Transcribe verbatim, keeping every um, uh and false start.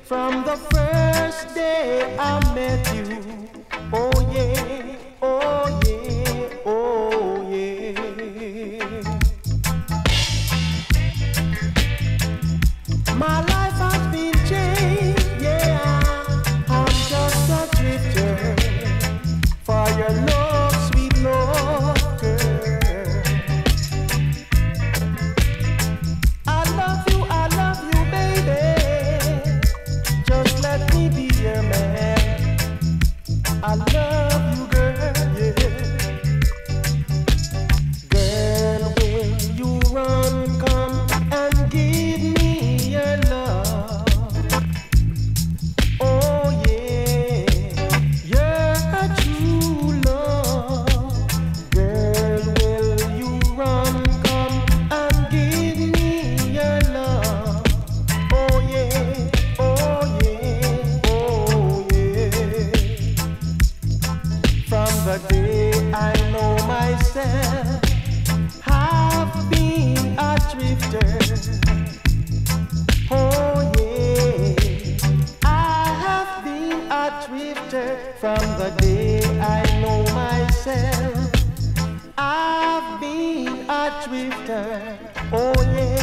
From the first day I met you, oh yeah, oh yeah, oh yeah. My life has been changed, yeah. I'm just a drifter for your love, sweet love, girl. I love you, I love you, baby. Just let me be your man. I love you, girl, yeah. Girl, will you run, come and give me your love? Oh yeah, you're a true love. Girl, will you run, come and give me your love? Oh yeah, oh yeah, oh yeah. From the day I know myself, I've been a drifter. Oh yeah, I have been a drifter. From the day I know myself, I've been a drifter. Oh yeah.